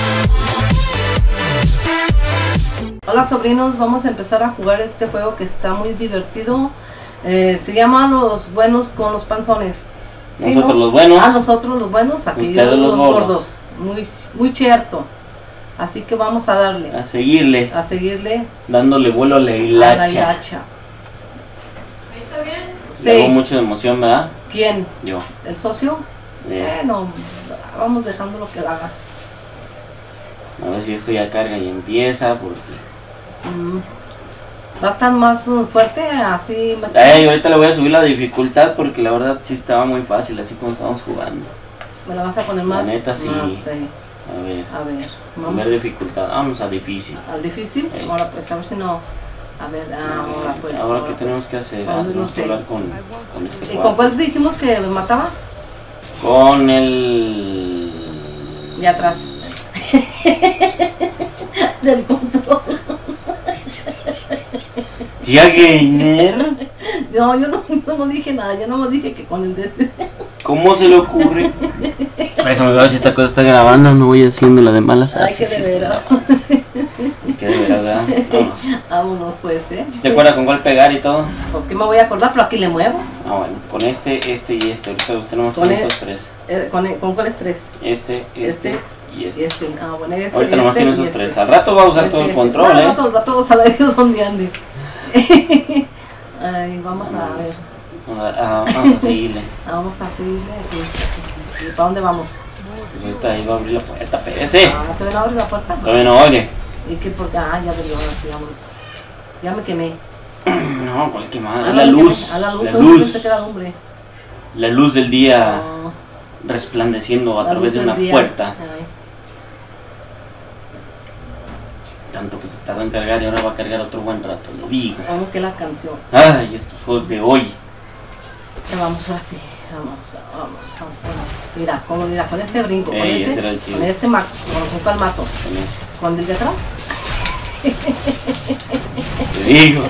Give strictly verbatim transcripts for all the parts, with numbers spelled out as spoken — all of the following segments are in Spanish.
Hola sobrinos, vamos a empezar a jugar este juego que está muy divertido. Eh, se llama Los Buenos con los Panzones. ¿Sí, nosotros no? los buenos. A nosotros los buenos, aquellos los, los gordos. gordos. Muy, muy cierto. Así que vamos a darle. A seguirle. A seguirle. Dándole vuelo a la hilacha. A la hilacha. ¿Ahí está bien? Le Sí. hago mucha emoción, ¿verdad? ¿Quién? Yo. ¿El socio? Eh, Bueno, vamos dejando lo que haga. A ver si esto ya carga y empieza, porque... Mm. Va a estar más uh, fuerte, así más Ay, ahorita le voy a subir la dificultad porque la verdad sí estaba muy fácil, así como estábamos jugando. ¿Me la vas a poner más? La neta sí. Más, sí. A ver, A ver, primer vamos dificultad, vamos a difícil. al difícil. Ey. Ahora pues a ver si no. A ver, ah, ahora pues. Ahora, ahora ¿qué tenemos que hacer? Ahora Ah, no tenemos sé. que hablar con, con este pues. ¿Y con cuadro. cuál dijimos que me mataba? Con el... De atrás. Del control. ¿Ya gamer? No, yo no, yo no dije nada, yo no dije que con el de este. ¿Cómo se le ocurre? Déjame ver si esta cosa está grabando, no voy haciendo la de malas. Ay, Así que de sí está veras. grabando. Que de veras, ¿verdad? Vámonos. Vámonos pues, ¿eh? ¿Te acuerdas con cuál pegar y todo? ¿Por qué me voy a acordar? Pero aquí le muevo. Ah, bueno, con este, este y este. Ahorita usted nomás Con tiene el- esos tres. Eh, ¿con, el- ¿Con cuáles tres? Este, este, Este, y Y este. este. Ah, bueno, este. Ahorita y nomás este, tiene y esos este. tres. Al rato va a usar todo el Este, control, no, ¿eh? no, todo, va todo saber Dios dónde ande. Ay, vamos a ver. Ah, ah, vamos a seguirle. Ah, vamos a seguirle aquí. ¿Y para dónde vamos? Pues ahorita ahí va a abrir la puerta, pese. Ah, ¿todavía no abre la puerta? Todavía no oye. ¿Y qué por qué? Ah, ya abrió, ahora sí, vámonos. Ya me quemé. No, cuál quemada. Ah, Es la no, luz. A la luz, La solamente luz. te queda lumbre. La luz del día Ah, resplandeciendo a la través luz de del una día. puerta. Ay, Tanto que se tarda en cargar y ahora va a cargar otro buen rato, le digo. vamos que la canción. Ay, estos juegos de hoy. Ya vamos aquí. Vamos, vamos, vamos. vamos. Mira, como mira, con este brinco, con Ey, ese este, era el chido. con este mato, con, con cuál mato, Con eso. con el de atrás. Te digo.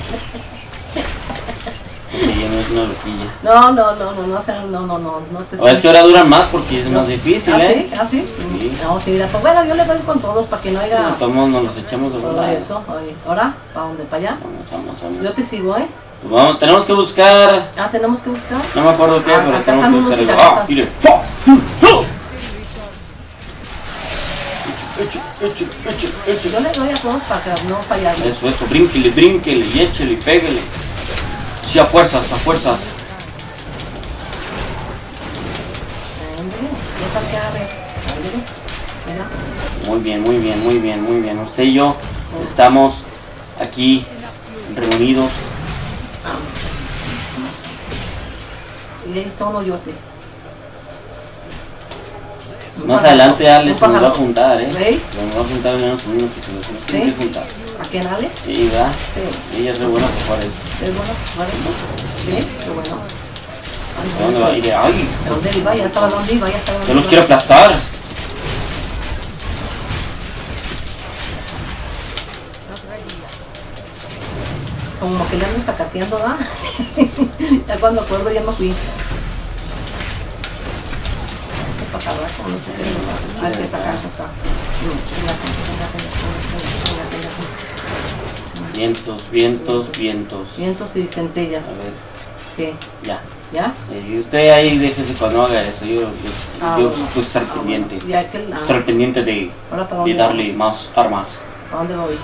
Porque ya no es una loquilla. No, no, no, no, no, no, no, no, no te. O es que ahora duran más porque es más difícil, ¿Ah, ¿eh? sí? ¿Ah, sí? Sí. No, sí, mira, pues bueno, yo le doy con todos para que no haya Nos tomamos, nos los echamos de todo volada. eso. Oye, ahora, ¿para dónde? ¿Para allá? Vamos, vamos, vamos. Yo te sigo, ¿eh? Pues vamos, tenemos que buscar. Ah, tenemos que buscar. No me acuerdo qué, Ah, pero acá tenemos están que unos buscar y eso. acá ¡Ah! están. Mire. Échale, échale, échale, échale. Yo le doy a todos para que no fallarle. Eso, eso, brínquele, brínquele, y échele, y pégale. Sí, a fuerzas, a fuerzas. Ándale, yo saqué a ver. Ándale, mira. Muy bien, muy bien, muy bien, muy bien. Usted y yo estamos aquí reunidos. Y ahí está un hoyote. Un Más pájaro, adelante Ale un se nos va a pájaro. juntar, ¿eh? ¿Veis? Se nos va a juntar menos uno que se nos tiene ¿Sí? que juntar. ¿A quién, Ale? Sí, ¿verdad? Sí. Ella es re buena por eso. ¿Es bueno? ¿Vale? Sí, qué bueno. Ay, ¿De dónde va a ir? ¡Ay! ¿De dónde iba? Ya estaba donde iba, ya estaba donde ¡Yo los iba. quiero aplastar! Como que le ando sacateando, ¿verdad? Ya cuando acuerdo ya me fui. Para acá, ¿verdad? Como no sé qué le pasa. Ah, que está acá, está acá. No, venga, venga, venga, venga, venga, venga. Vientos, vientos, vientos. Vientos y centellas. A ver, ¿Qué? ya. ¿Ya? Eh, Y usted ahí déjese cuando haga eso. Yo, yo, Ah, yo bueno. puedo estar Ah, pendiente. bueno. Ya que la... Estar pendiente de, Ahora para de dónde darle vamos? más armas. ¿Para dónde voy?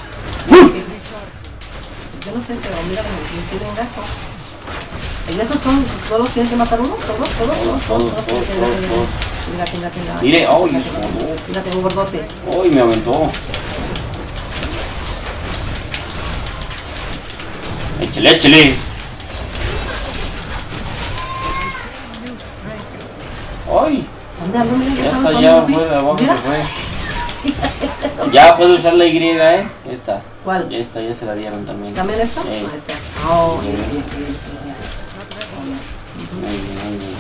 Yo no sé, pero mira que me tienen gasto. ¿Y esos son, todos tienen que matar uno? ¿Todos? ¿Todos? ¿Todos? Todos, todos, todos, todos. Mira, mira, mira. Mire, ay, Mira, eso. mira, tengo gordote. ¡Uy, me aventó! ¡Échale, échale! ¡Ay! ¿Dónde ando? Mira, Ya sabes está, dónde ya me fui. fue, abajo Mira. se fue. Ya puedo usar la Y, ¿eh? Esta. ¿Cuál? Esta ya se la dieron también. ¿También esta? Sí. Ahí está. Oh, Muy bien, bien. bien, bien, bien. Muy bien, muy bien.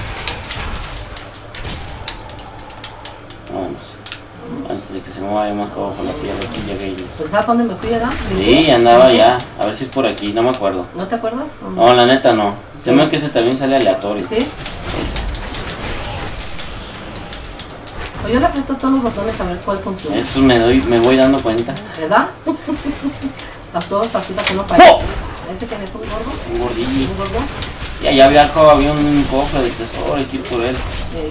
Vamos. Antes de que se me vaya más para abajo la tierra, aquí ya que Pues ¿sabes dónde me fui, verdad? sí, andaba ya. A ver si es por aquí, no me acuerdo. ¿No te acuerdas? No, la neta no. Se me hace que ese también sale aleatorio. ¿Sí? Pues yo le aprieto todos los botones a ver cuál funciona. Eso me doy, me voy dando cuenta. ¿Verdad? Las todas pasitas que no parecen. ¡Oh! ¿Este que es un gordo? Un gordillo. ¿Un gordo? Y allá había, había un cofre de tesoro, hay que ir por él. Eh,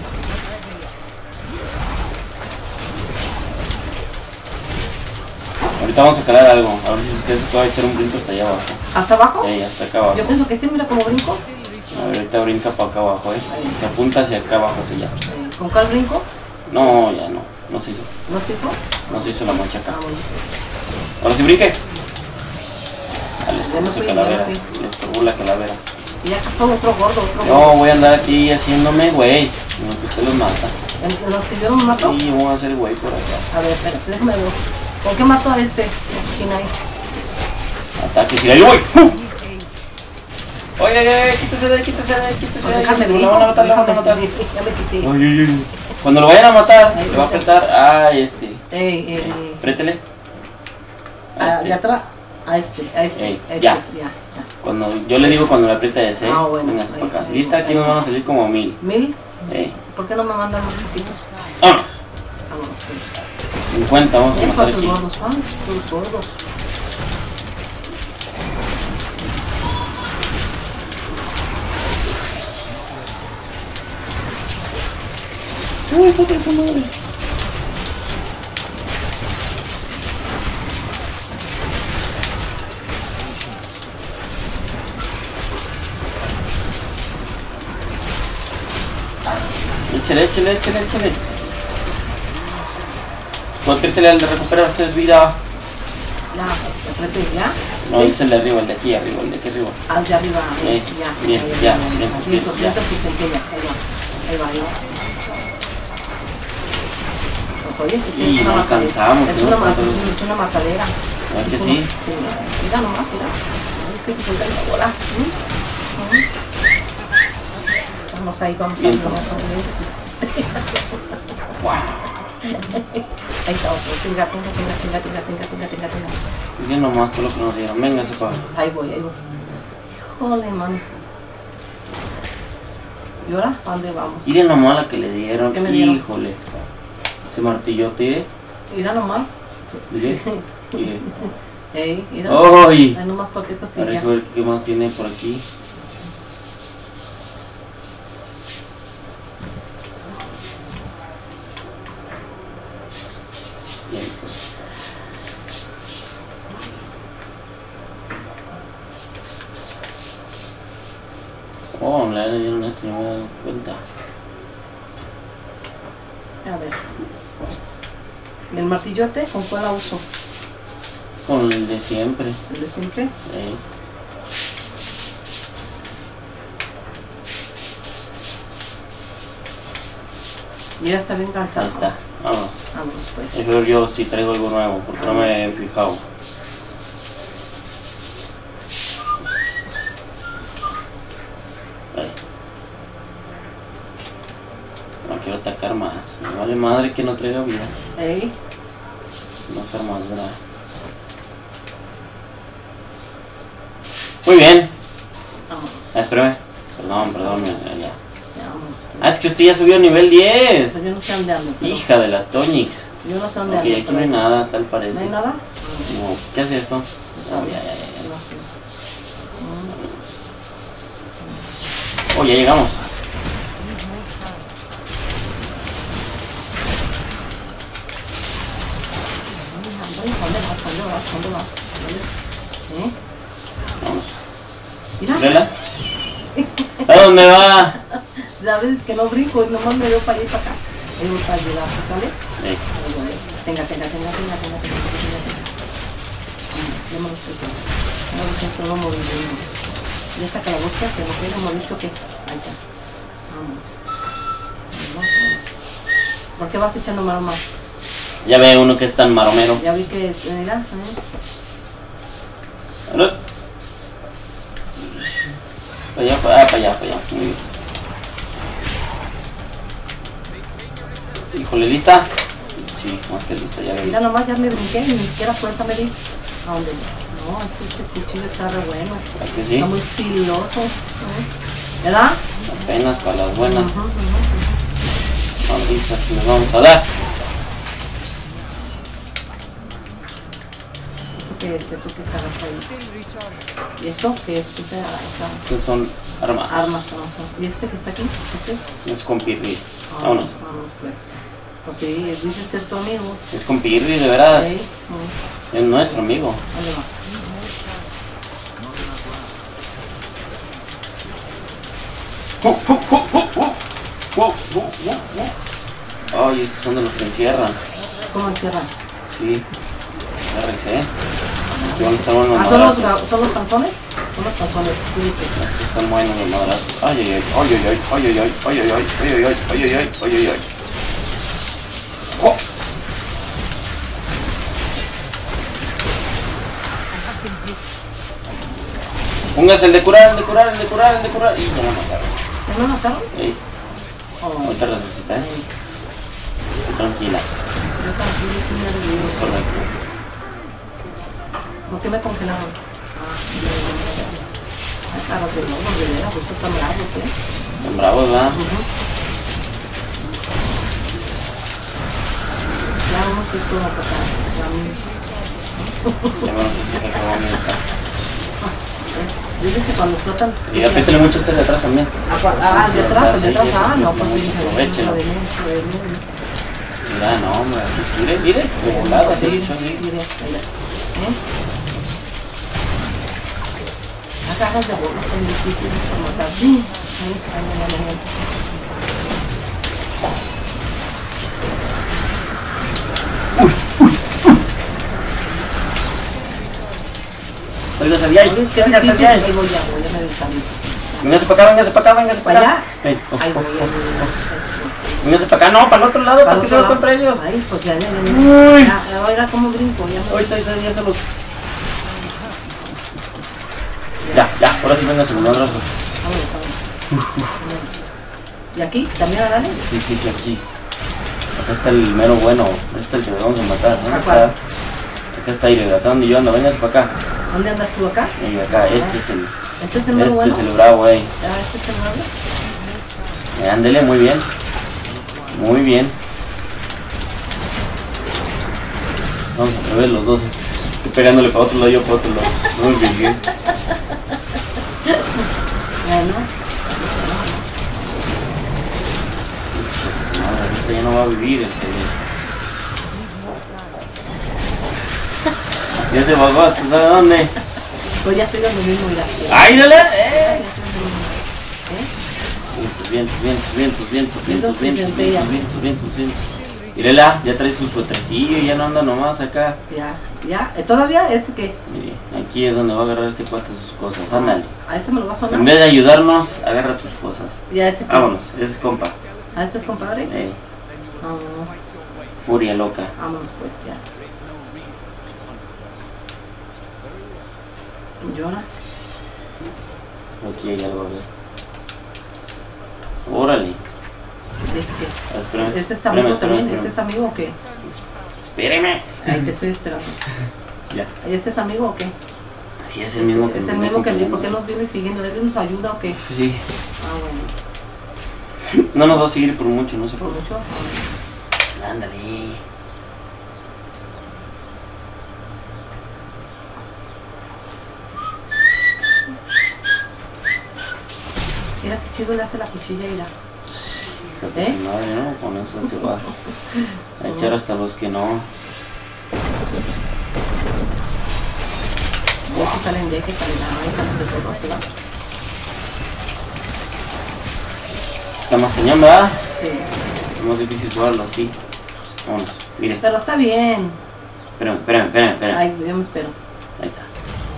Ahorita vamos a calar algo, a ver si usted se puede echar un brinco hasta allá abajo. ¿Hasta abajo? Sí, hasta acá abajo. Yo pienso que este mira como brinco. A ver, ahorita brinca para acá abajo, eh. Se apunta hacia acá abajo, hacia allá. Eh, ¿Con cuál brinco? No, ya no, no se hizo. ¿No se hizo? No se hizo la mancha acá. Ah, bueno. Ahora sí brinque. Dale, Ya me se fui, calavera, ya me fui. le estorbó la calavera. Y acá está otro gordo, otro Yo gordo. voy a andar aquí haciéndome güey, en lo que usted los mata. ¿En los que yo no me mato? Sí, yo voy a hacer güey por acá. A ver, espérate, déjame ver. ¿Con qué mato a este? ¿Quién hay? Ataque, si ahí voy. ¡Pum! Oye, oye, quítese de ahí, quítese de ahí, quítese Pues de ahí. déjame Lo brinco, van a matar, lo van a déjame matar. brinco, ya me quité. Ay, ay, ay. Cuando lo vayan a matar, Ahí le va a está. apretar a este. Ey, ey, ey. Apriétele. A Ah, este. de atrás. A este, a este, Ey, a este, ya. ya, ya. Cuando yo le digo cuando le aprieta ese, Ah, bueno, venga ahí, para acá. ahí, Lista, aquí ahí. nos van a salir como mil. ¿Mil? Ey. ¿Por qué no me mandan los chiquitos? ¡Vámonos! Vámonos, pues. cincuenta, vamos a Ven, matar cuántos aquí. gordos, ah, tus gordos. Uy, puta tu madre. Échale, échale, échale, échale. Tú apriétale al de recuperarse vida. Ya, apreté, ya. No, échale arriba, el de aquí arriba, el de aquí arriba. Al de arriba, Eh, ya. bien, ahí, ya, ahí, bien, ahí, bien, ciento, ya. ciento sesenta, ya, ahí va, ahí va, ahí va. Pues oye, es Y una no matadera. alcanzamos, Es no una, ma- alcanzamos. es una matadera. ¿Verdad que Es sí? una- Mira nomás, mira. Ay, que se suelta la bola. ¿Mm? ¿Mm? Vamos ahí, vamos ahí, Viento. vamos ahí. Wow. Ahí está otro. Tenga, tenga, tenga, tenga, tenga, tenga, tenga, tenga, tenga. Miren nomás todo lo que nos dieron. Venga, se paga. Ahí voy, ahí voy. Híjole, man. ¿Y ahora? ¿A dónde vamos? Miren nomás la que le dieron. ¿Qué me dieron? Híjole. Ese martillote. Mira nomás. Mire. Mire. Ey, mira. ¡Ay! Hay nomás cualquier Ahora cosilla. a ver qué más tiene por aquí. Bien, pues. Oh, le dieron este, no me he dado cuenta. A ver. ¿Y el martillote con cuál la uso? Con el de siempre. ¿El de siempre? Eh. Y ya está bien cansado. Ahí está. Vamos. Vamos pues. Es ver yo si traigo algo nuevo, porque no me he fijado. Ahí. No quiero atacar más. Me vale madre que no traiga vida. Ey. No hacer más grave. Muy bien. Vámonos. Ah, espérame. Perdón, perdón. Ya, ya. Ya vámonos. Ah, es que usted ya subió a nivel diez. Pues yo no sé dónde ando. pero- Hija de la Tonix. Yo no sé dónde Ok, ando. aquí pero no hay ahí- nada, tal ¿No parece. hay nada? No. ¿Qué hace esto? Ah, ya, ya, ya, ya. No sé. Oh, ya llegamos. ¿Dónde vas? ¿Dónde vas? ¿Dónde vas? ¿Dónde? ¿Eh? Vamos. Mira. ¿Lela? ¿A dónde va? La vez que no brinco y nomás me veo para allá y para acá. Ahí voy para ayudar, ¿vale? Sí. Ahí voy. Tenga, tenga, tenga, tenga, tenga, tenga, tenga, tenga. Ya me lo estoy quedando. Ya me lo estoy todo moviendo. Y esta calaboza que no quiere morir, ¿qué? Ahí está. Vamos. Vamos, vamos. ¿Por qué vas echando más más? Ya ve uno que es tan maromero. Ya vi que, mira, ¿eh? ¿Aló? Para allá, para allá, para allá, para allá. Muy bien. Híjole, ¿lista? Sí, más que lista, ya Mira ve. nomás, ya me brinqué y ni siquiera fuerza me di. ¿A dónde? No, este, este cuchillo está re bueno. ¿Para que sí? Está muy filoso. ¿eh? ¿Verdad? Apenas para las buenas. Ujú, ujú, ujú. Ahorita sí nos vamos a dar. ¿Eso qué es? ¿Eso qué está ahí? ¿Y esto qué es? ¿Qué está? Estos son armas. Armas, no, no. ¿Y este que está aquí? ¿Este? Es con Pirri. Ah, Vámonos. Vamos pues. Pues sí, dices que es tu amigo. Es con Pirri, de verdad. Sí. Es nuestro amigo. ¿Dónde va? Uh, uh, uh, uh, uh. Uh, uh, uh, uh. Ay, estos son de los que encierran. ¿Cómo encierran? Sí. R C. ¿Dónde están buenos Ah, ¿son los, madrazos? ¿son los panzones? Son los panzones. Sí, sí. Estos están buenos los madrazos. Ay, ay, ay, ay, ay, ay, ay, ay, ay, ay, ay, ay, ay, ay, ay, ay, ay, ay, ay. Oh. Póngase el de curar, el de curar, el de curar, el de curar. Y ya me mataron. ¿Ya me mataron? Ey, Oh, ahorita resucita, ¿eh? Tranquila. yo también estoy nervioso. Correcto. ¿Por qué me congelaron? Ah, ay, claro que no, de veras, esto está bravo, ¿qué? Están bravos, ¿verdad? Uh-huh. Ya uno sí estuvo a tocar. A mí. Ya me lo sé que acabó mi hija. Dices que cuando explotan... Y apriétale mucho este de atrás también. Ah, cua- ah, de atrás, de atrás, ah, no, pues sí, Aprovechelo. de dentro, de medio. Mira, no, hombre, así, mire, mire, de volado, así, Sí, hecho así. mire, mira. ¿Eh? Las cajas de bolas son difíciles para matar. Sí. Ahí, ahí, ahí, ahí, ahí. Oiga, salí ahí, Oye, qué venga, difícil. salí ahí. Ahí voy ya, voy a ver el camino. Véngase para acá, véngase para acá, véngase para ¿Para acá. Ey, oh, Ahí oh, voy, ahí voy, ahí voy. véngase para acá, no, para el otro lado, para que se los contra ellos. Ahí, pues ya, ya, ya. Uy. Ya, ya voy a ir a como brinco, ya me... Ahorita, ahorita, ya se los... Ya, ya, ahora sí véngase, los madrazos. Vámonos, vámonos. ¿Y aquí? ¿También a darle? Sí, sí, sí, aquí. Acá está el mero bueno, este es el que le vamos a matar. ¿Dónde ¿A está? cuál? Acá está Aire, acá donde yo ando, véngase para acá. ¿Dónde andas tú acá? Y acá, este es el... ¿Este es el más Este bueno? es el bravo, ey. Ah, ¿este es el malo? Eh, ándele, muy bien. Muy bien. Vamos a revés los dos. Estoy pegándole para otro lado, yo para otro lado. Muy bien, bien. Bueno, Madre, ahorita ya no va a vivir este. Ya se bajó, ¿tú sabes dónde? pues ya estoy lo mismo ya. ¡Ay, dale! Ay, ¡Eh! ya estoy lo mismo. ¿Eh? Vientos, vientos, vientos, vientos, vientos, vientos, Vientos, vientos, vientos, vientos, vientos, vientos. Mírela, ya trae su suétercillo, ya no anda nomás acá. Ya, ya. ¿Eh, ¿Todavía? ¿Este qué? Mire, aquí es donde va a agarrar este cuate sus cosas, ándale. ¿A este me lo va a sonar? En vez de ayudarnos, agarra tus cosas. ¿Ya este qué? Vámonos, ese es compa. ¿A este es compadre? Eh, Vámonos, furia loca. vámonos pues, ya. ¿Llora? Aquí hay algo, a ver. Órale. ¿Este qué? A ver, espérame, ¿Este es espérame, amigo espérame, también? espérame. ¿Este es amigo o qué? Espéreme. Ahí te estoy esperando. Ya. ¿Y este es amigo o qué? Sí, es el mismo que ¿Es nos el viene mismo que el ¿por qué acompañando. nos viene siguiendo? ¿Él nos ayuda o qué? Sí. Ah, bueno. No nos va a seguir por mucho, no sé ¿Por por mucho? qué. Ándale. Mira qué chido le hace la cuchilla y la... Fíjate, ¿Eh? su madre, ¿no? Con eso se va a echar hasta los que no. Ya que salen de que salen la mano, salen de todo, ¿sí va? Está más cañón, ¿verdad? Sí. Es más difícil jugarlo así. Vámonos, mire. Pero está bien. Espérame, espérame, espérame, espérame. Ay, yo me espero. Ahí está.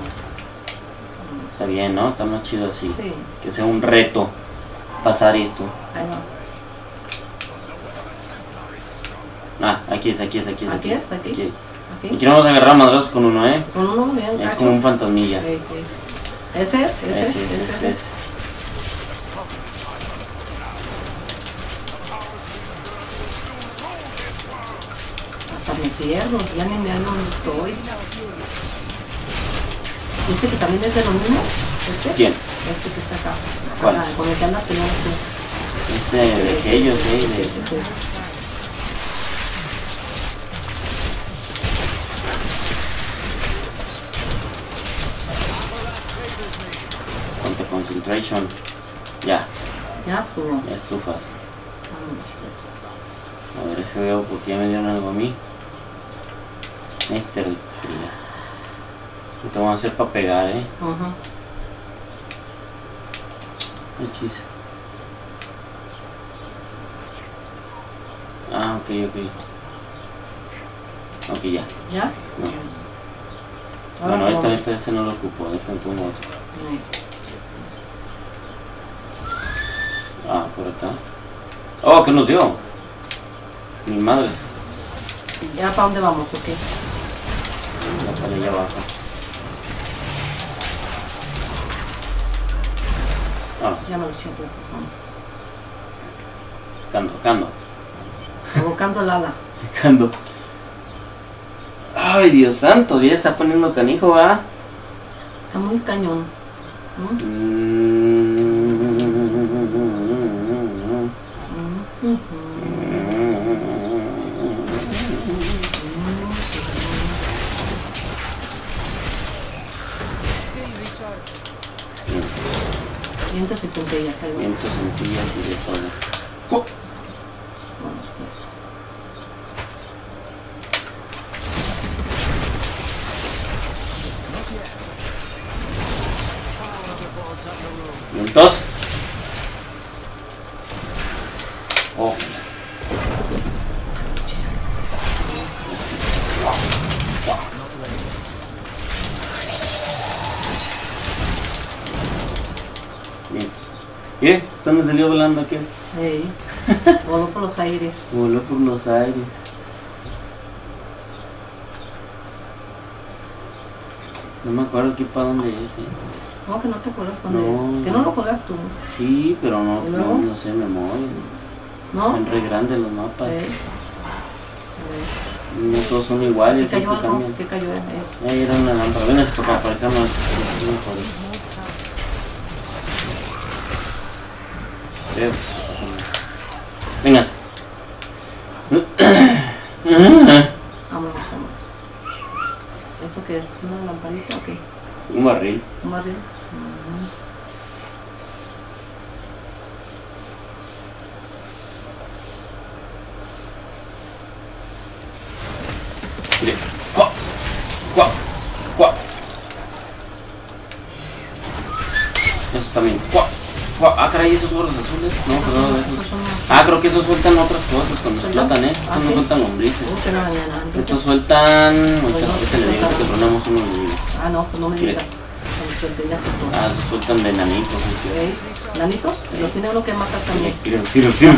Está bien, ¿no? Está más chido así. Sí. Que sea un reto pasar esto. Ahí va. Ah, aquí es, aquí es, aquí es. ¿Aquí es? ¿Aquí? Aquí, Aquí. aquí no vamos a agarrar madrazos con uno, ¿eh? Con uno bien, Es gacho. como un fantasmilla. Sí, sí. ¿Ese es? ¿Ese es? Ese es, ¿Ese este es? es. Hasta me pierdo, ya ni me hallo donde estoy. ¿Este que también es de lo mismo? ¿Este? ¿Quién? Este que está acá. ¿Cuál? Acá, con el que andas peleando tú. Es de, de aquellos, eh, de... Sí. Ponte concentration. Ya, Ya estuvo. ya estufas. Vámonos, pues. A ver, es que veo porque ya me dieron algo a mí. Mister Fría. Lo te vamos a hacer para pegar, eh. Ajá. Hechizo. Ah, ok, ok. Ok, ya. ¿Ya? No. Ahora Bueno, ahorita, cómo. ahorita ese no lo ocupo, déjame pongo otro. Ahí. Ah, por acá. Oh, ¿qué nos dio? Mi madres. ¿Ya para dónde vamos o qué? La sale allá abajo. Ah, Ya me lo eché, pues. Vamos. cando, cando. Provocando el ala. Cando. Ay, Dios santo, ya está poniendo canijo, ¿va? Está muy cañón. ¿No? Mm. ciento setenta y ya está igual. Vientos, centillas y de todo. Oh. Vamos pues. Vientos. Oh. Bien. ¿Qué? ¿Está me salió volando aquel? Ey. Voló por los aires. Voló por los aires. No me acuerdo aquí para dónde es, eh. ¿Cómo que no te acuerdas No. cuando es? Que no lo juegas tú. Sí, pero no, ¿Y luego? no, no sé memoria. ¿No? Son re grandes los mapas. Ey. No todos son ¿Qué iguales, cayó siempre algo? cambian. ¿Qué cayó? Eh. Ahí era una lámpara. Ven esto para para acá más. Venga. Vámonos, vámonos. ¿Eso qué es? ¿Una lamparita o qué? Un barril. ¿Un barril? Ujú. Mire. ¡Cuá! ¡Cuá! ¡Cuá! Eso también. ¡Cuá! ¡Cuá! Ah, caray, esos gorros azules. No, perdón, esos. Esos son más- Ah, creo que esos sueltan otras cosas cuando ¿Sueltan? explotan, eh. Ah, Estos no ¿sí? sueltan lombrices. Uh, que no mañana. Entonces- Estos sueltan... Ahorita no, ahorita le digo que tronamos unos libros. Ah, no, pues no me Mire. digas. Cuando suelte, ya se fue. Ah, esos sueltan de nanitos, es cierto. Ey, ¿nanitos? Lo tiene uno que matar también. Tiro, tiro, tiro.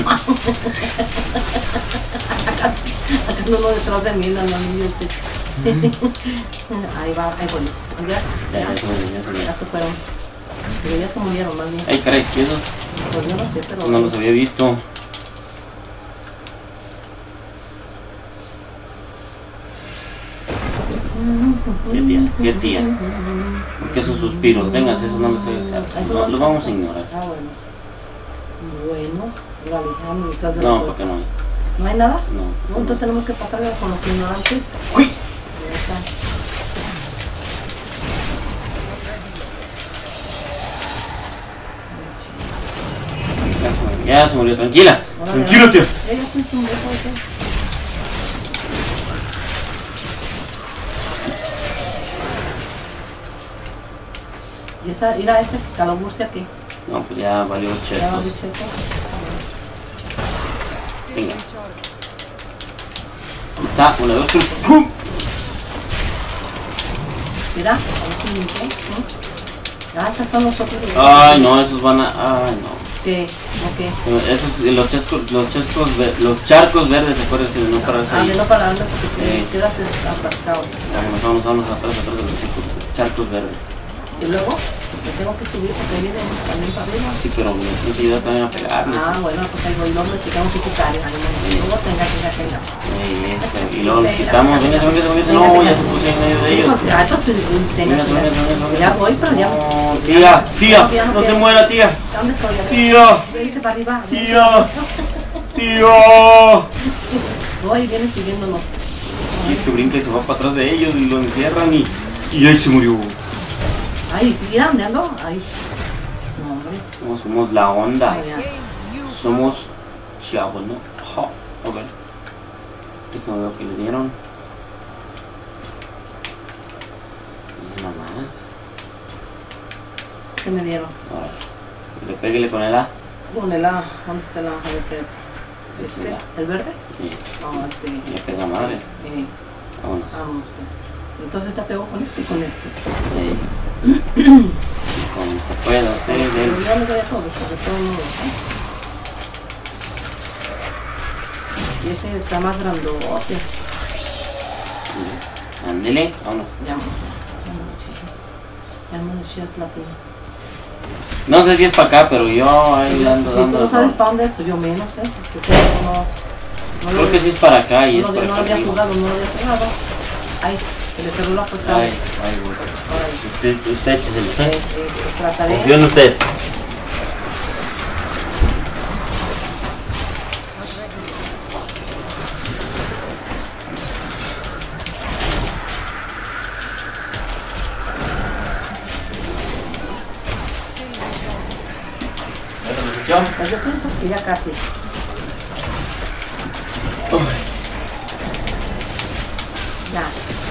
Acá uno detrás de mí, no, no, no, este. Ahí va, ahí voy. Ya, Ya, ya, ya se me- ya se me- ya se fueron. Pero ya se murieron más bien. Ay, caray, ¿qué es eso? Pues yo no sé, pero... Eso no los había visto. Qué tía, qué tía. ¿Por qué esos suspiros? Venga, eso no los sé. Eso Lo, no lo vamos a ignorar. Ah, bueno. Bueno, vale, déjame detrás de la No, puerta. porque no hay. ¿No hay nada? No. No, entonces tenemos que pasar con los ignorantes. ¡Uy! Ya está. Ya se murió, ya se murió. Tranquila. Órale, Tranquilo, órale. tío. Eh, ya se hizo un beso, ¿o qué? ¿Y esa, ir a este calaburce aquí? No, pues ya valió Ya lo chetos. dicho esto. Venga. Ahí está, una, dos, tres. ¡Pum! Mira, a ver si limpio. ¿No? Ah, estos son los otros. Ay, no, esos van a... Ay, no. ¿Qué? ¿O qué? Esos, los chascos, los chascos, ver- los charcos verdes, acuérdense de no pararse Ah, ahí. de no pararme porque Eh. te quedas atascado. Vámonos, vamos, vamos atrás, atrás de los chascos, charcos verdes. Y luego, Me tengo que subir porque viene también para arriba. Sí, pero me tienes que ayudar también a pegarle. Ah, bueno, pues ahí voy, luego le quitamos un cucario, luego tenga, tenga, tenga. Ahí está. Y luego le quitamos, venga, venga, venga, no, ya se puso en medio de ellos. Venga, venga, venga. Ya voy, pero ya. No, tía, tía, no se muera, tía. ¿Dónde estoy? Tía, Vente para arriba. tía, tía. Voy, viene siguiéndonos. Y este brinca y se va para atrás de ellos y lo encierran y... Y ahí se murió. Ay, mira, ¿dónde ando? Ay. No, hombre. No, somos la onda. Ay, ya. Somos chavos, ¿no? Ja, a ver. Déjame ver que le dieron. Y nada más. ¿Qué me dieron? Ahora, le péguele con el A. Con el A, ¿dónde está el A? A ver, espera. Es ¿Este? el A. ¿El verde? Sí. No, este. Y le pega madre. Eh, Vámonos. vamos, pues. Entonces te pego con este y con este. Ahí. Y con que pueda usted Pero del... ya me voy a todo, sobre todo no. ¿Eh? Y ese está más grandote. Ándele, vámonos. Ya, ya me lo eché el platillo. No sé si es para acá, pero yo ahí ando Si tú dando... no sabes para dónde es, pues yo menos, ¿eh? Porque no, no, no Creo que sí es para acá y es no, para no acá había arriba. jugado, no lo había jugado. Ay, se le pegó la puerta. Ay, ay, güey. Usted, usted, écheselo, Eh, ¿sí? eh, trataré. Confío en usted. ¿Ya te lo escuchó? Pues yo pienso que ya casi. Uy. Ya.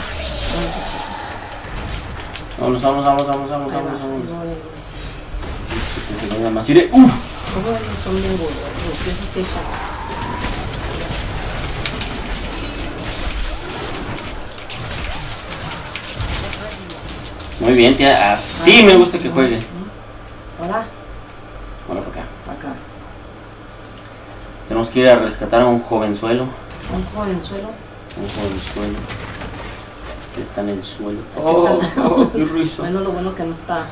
Vamos, vamos, vamos, vamos, vamos, Ahí va, vamos, vamos. ahí voy, ahí voy. Que se venga más. Iré. ¡Uh! ¿Cómo son bien gordos? ¿Qué es este chat? Muy bien, tía. Así me gusta que juegue. Hola, Bueno, para acá. acá. Tenemos que ir a rescatar a un jovenzuelo. Un jovenzuelo. Un jovenzuelo. Que está en el suelo. Oh, oh, qué risa. Bueno, lo bueno que no está.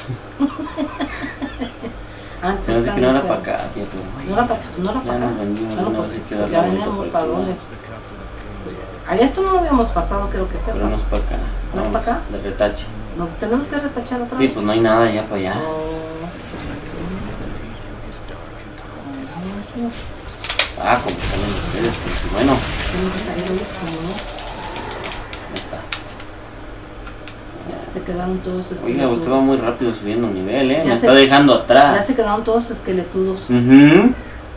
Antes Se me hace está que no en era el para suelo. acá, tía, pero... No era para no era Ya para acá. nos venimos, Bueno, no pues, sé qué pues dar ya la vuelta veníamos por para aquí, dónde. ¿no? Allá esto no lo habíamos pasado, creo que fue. Pero no es para acá. ¿No es Vamos, para acá? De retache. No, tenemos que repachar otra Sí, vez. pues no hay nada ya para allá. Oh. Ah, como salen ustedes, pues bueno. Tenemos que salir hoy como no. Ya está. Ya se quedaron todos esqueletudos. Oiga, usted va muy rápido subiendo nivel, ¿eh? Ya Me se- está dejando Ya atrás. se quedaron todos esqueletudos. Mhm.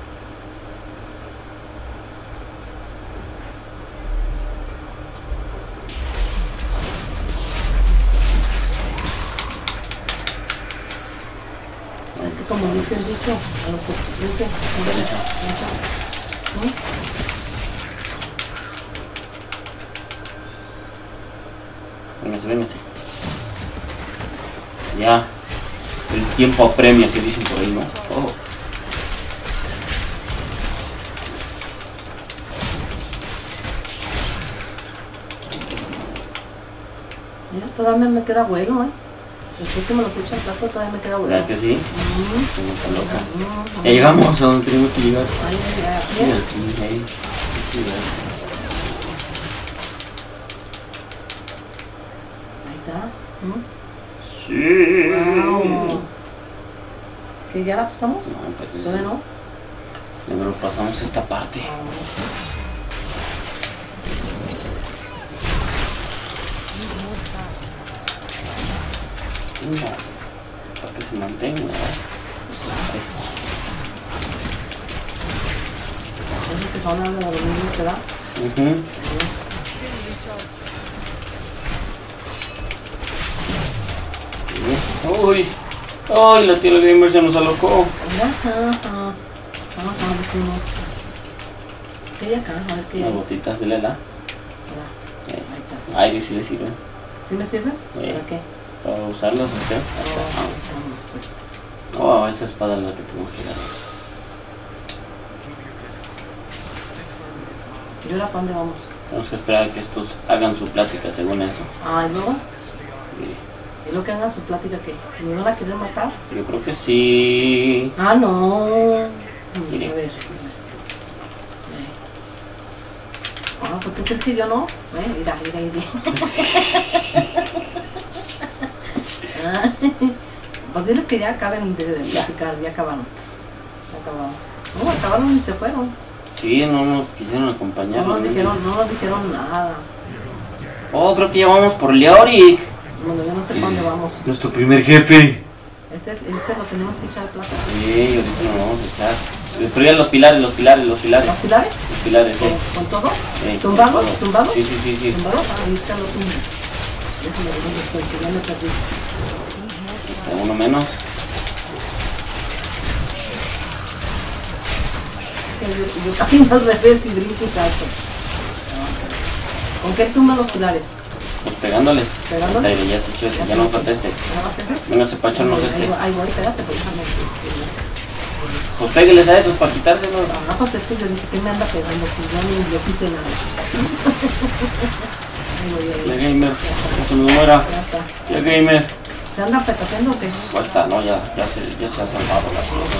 Es que como dice el dicho, a lo que dice, Véngase, véngase. Ya. El tiempo apremia que dicen por ahí, ¿no? Oh. mira, todavía me queda bueno, ¿eh? Después que me los echo al plato todavía me queda bueno. ¿Verdad que sí? Mm. Como está loca. Mm, Ya llegamos a donde tenemos que llegar. Ahí, ahí, Sí, ahí. aquí, ahí. Sí, ya. Ahí está. ¿Mm? Sí. Wow. ¿Que ya la pasamos? No, pues, ¿Todavía no? primero pasamos esta parte. No, para que se mantenga, ¿verdad? Es que son algo de los mismos que da. Ujú. Uy, ay, la tía gamer se nos alocó. Ajá, ajá. Ajá, vecino. ¿Qué hay acá? A ver qué Las hay. botitas de Lela. Mira, Eh, ahí está. Ay, sí le sirven. ¿Sí me sirve? Sí. ¿Para qué? Para usarlas, ¿usted? Oh, vamos, pues. Oh, esa espada es la que tengo que dar. ¿Y ahora para dónde vamos? Tenemos que esperar a que estos hagan su plática según eso. Ah, ¿y luego? Mire, Es lo que hagan su plática que ¿me van a querer matar? Yo creo que sí. Ah, no. Mire. A ver. Ah, pues tú crees que yo no. Eh, mira, mira, mira. Ah, pues diles que ya acaben de platicar, ya acabaron. Ya acabaron. No, acabaron y se fueron. Sí, no nos quisieron acompañar. No nos dijeron, no nos dijeron nada. Oh, creo que ya vamos por Leoric. Bueno, yo no sé para dónde vamos. Nuestro primer jefe. Este, este lo tenemos que echar plata. Sí, ahorita nos vamos a echar. Destruir los pilares, los pilares, los pilares. ¿Los pilares? Los pilares, sí. ¿Con, con todo? Sí, ¿Tumbados? con todo. ¿Tumbados? Sí, sí, sí, sí. ¿Tumbados? Ah, ahí está lo tumbo. Déjame ver dónde estoy, que ya me perdí. Uno menos. Yo, yo casi más revés y brinco y salto. ¿Con qué tumban los pilares? Pues pegándole. ¿Pegándole? Ahí ya se echó ese, ya no falta este. ¿Ya vas a hacer? Venga, se pacharnos Ahí este. voy, ahí voy, espérate, pues déjame. Pues pégueles a esos para quitárselos. Ah, pues es que yo dije, ¿qué me anda pegando? Pues yo ni yo quise nada. Ahí voy, ahí Ya voy. gamer, no se nos muera. Ya está. Ya gamer. ¿Se anda petateando o qué? Pues está, no, ya, ya se, ya se ha salvado la cosa.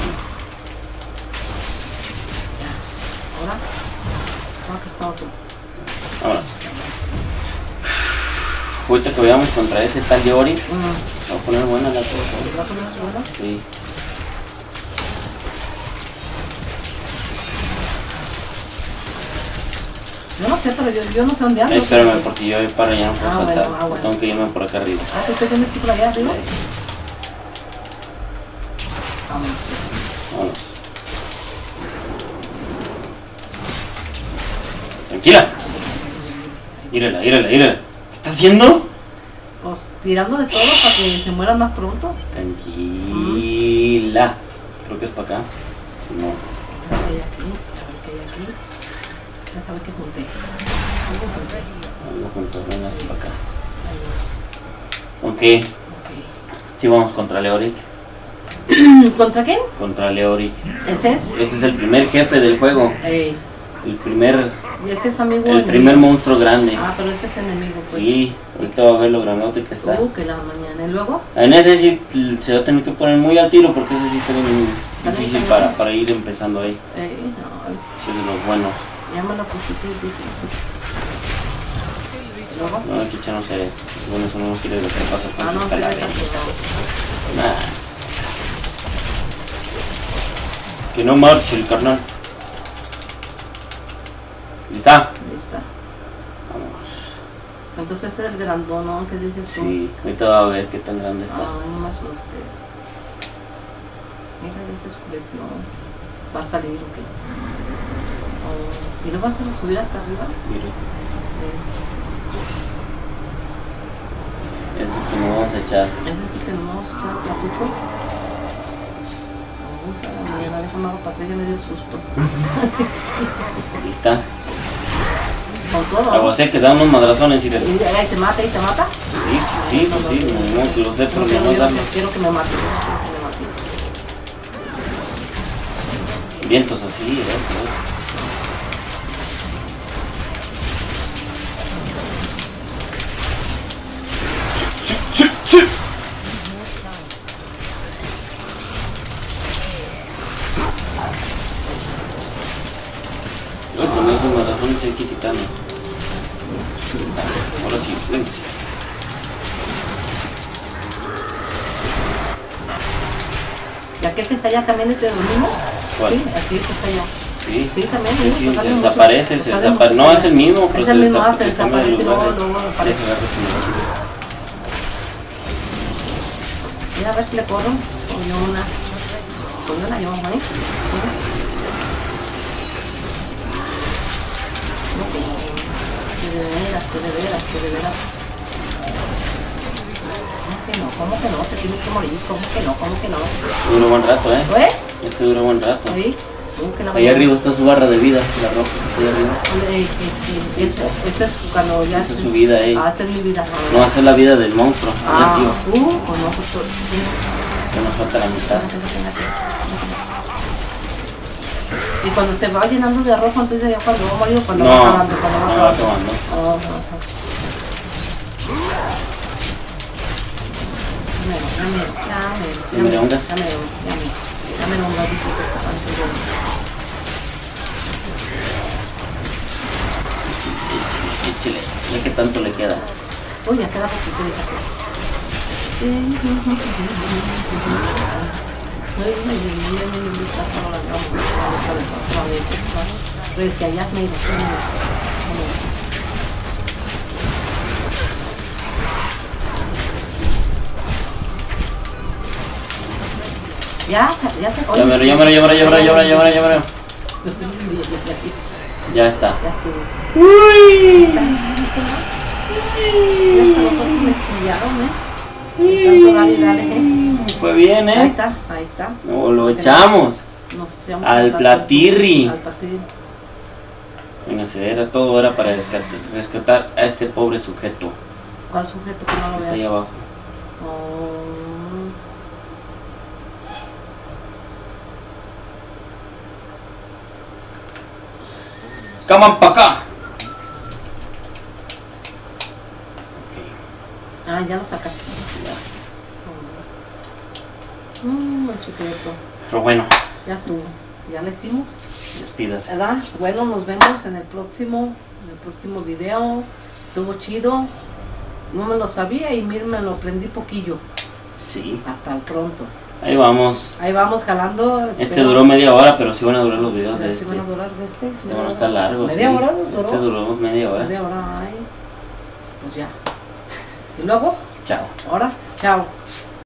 Ya. ¿Ahora? ¿Ahora qué está otro? Ahora. Ahorita que vayamos contra ese tal Leoric, Mm. se va a poner buena la cosa. ¿Te va a poner su bola? Sí. Yo no sé, pero yo, yo no sé dónde ando. Ay, espérame, porque yo para allá no puedo Ah, saltar. bueno, ah, bueno. Tengo que irme por acá arriba. Ah, ¿tú tienes que ir por allá arriba? Sí. Vamos. Vámonos. Tranquila. Írala, írala, írala. ¿Qué está haciendo? Pues tirando de todo para que se mueran más pronto. Tranquila. Creo que es para acá. Si no. A ver qué hay aquí, a ver qué hay aquí. Déjame ver qué junté. Algo junté. Algo junto, venga, así para acá. Ahí Ok. va. Sí, vamos contra Leoric. Ok. ¿Contra quién? Contra Leoric. ¿Ese es? Ese es el primer jefe del juego. Ey. El primer, ¿Y ese es amigo o el enemigo? primer monstruo grande. Ah, pero ese es enemigo, pues. Sí, ahorita va a ver lo granote que está. Uh, que la mañana. ¿Y luego? En ese sí se va a tener que poner muy al tiro porque ese sí está bien También difícil está para, bien. para ir empezando ahí. Ey, no. Sí, de los buenos. Llámalo positivo, dice. ¿Y luego? No, aquí ya no sé. Según eso no quiere lo que pasa con Ah, no, sus sí, calaveras. sí, Nah. Que no marche el carnal. ¿Lista? Ahí está. Vamos. Entonces ese es el grandón, ¿qué dices tú? Sí, ahorita va a ver qué tan grande está. Ah, no me asustes. Mira esa expresión. ¿Va a salir o qué? Oh, ¿y lo vas a subir hasta arriba? Mire, Eh, ese que nos vamos a echar. ¿Es decir que nos vamos a echar platucho? Uy, a la mañana, déjame abajo para atrás, ya me dio susto. ¿Lista? Con todo. Algo así que da unos madrazones y de... Y ahí te mata, ahí te mata. Sí, sí, sí, pues sí, no, no, los cetros Quiero, no nos quiero, dan quiero que me mate, quiero que me mate. vientos así, eso, eso. Yo con esos madrazones hay que quitarme. Ahora sí, venga, sí. ¿Y aquel que está allá también es de lo mismo? ¿Cuál? Sí, aquí que está allá. Sí, Sí, también, sí, sí, sí, pues sale mucho- desaparece, pues se sale desapa- mucho no allá. es el mismo, pero Es se, el mismo, desapa- ah, se se cambia de desaparece y lugar. luego, luego aparece. Deja agarrar su lugar. Mira a ver si le corro. Coño una. Coño una, llevamos ahí. Que de veras, que de veras, que de veras. ¿Cómo que no? ¿Cómo que no? Te tienes que morir. ¿Cómo que no? ¿Cómo que no? Dura buen rato, eh. ¿Eh? Este dura buen rato. Ahí. ¿Cómo que la Ahí arriba está su barra de vida, la roja, ahí arriba. Eh, eh, eh, Esta esta es cuando ya... Esa es su vida ahí. Ah, esta es mi vida. No, esa es la vida del monstruo, allá Ah, arriba, uh, pues no, pues todo. que nos falta la mitad. Y cuando se va llenando de arroz, entonces ya cuando va molido, cuando No, va acabando, cuando va no va acabando. acabando. Oh, no, no. mero, ya mero, ya mero, ¿Ya me mero, hongas? ya mero, ya mero, ya mero un ladito que está tan seguro. Échale, ya que tanto le queda. Uy, ya queda poquito de café. Ya, ya se Ya mero, ya mero, ya mero, ya mero, ya mero, ya mero, ya mero. Ya está. Ya estuvo. Uy. Ya hasta los ojos me chillaron, ¿eh? Tanto dale, dale, ¿eh? Fue bien, Ahí ¿eh? está, ahí está. No, lo echamos. Nos echamos Al un rato. platirri. Al platirri. Venga, se era todo, era para rescatar, rescatar a este pobre sujeto. ¿Cuál sujeto que Este no que lo está ahí vea? abajo. Oh. ¡Caman pa' acá! Ok, Ah, ya lo sacaste. ya. Mmm, el sujeto. Pero bueno, Ya estuvo. Ya le hicimos. despídase. ¿Verdad? Bueno, nos vemos en el próximo, en el próximo video. Estuvo chido. No me lo sabía y miren, me lo aprendí poquillo. Sí, Hasta el pronto. ahí vamos. Ahí vamos jalando. Este espero- duró media hora, pero sí van a durar los videos de Sí este. van a durar de este. Este van a estar largos. ¿Media sí. hora nos duró? Este duró media hora. Media hora, ay. Pues ya. Y luego, Chao. ahora, chao.